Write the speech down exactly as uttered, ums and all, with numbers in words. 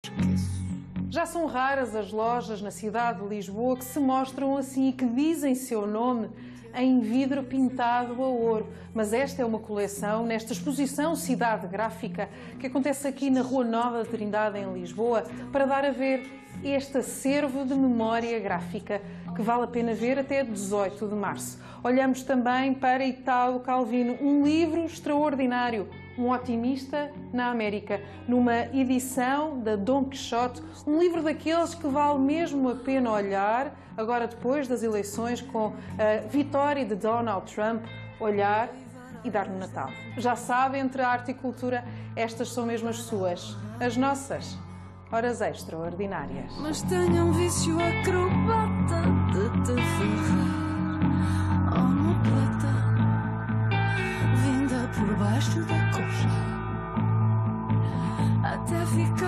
Já são raras as lojas na cidade de Lisboa que se mostram assim e que dizem seu nome em vidro pintado a ouro. Mas esta é uma coleção nesta exposição Cidade Gráfica que acontece aqui na Rua Nova de Trindade, em Lisboa, para dar a ver este acervo de memória gráfica que vale a pena ver até dezoito de março. Olhamos também para Italo Calvino, um livro extraordinário, Um Otimista na América, numa edição da Dom Quixote, um livro daqueles que vale mesmo a pena olhar, agora depois das eleições, com a vitória de Donald Trump, olhar e dar no Natal. Já sabe, entre a arte e cultura, estas são mesmo as suas, as nossas, horas extraordinárias. Mas tenho um vício acrobata de te ferrar, omoplata, vinda por baixo da coxa, até ficar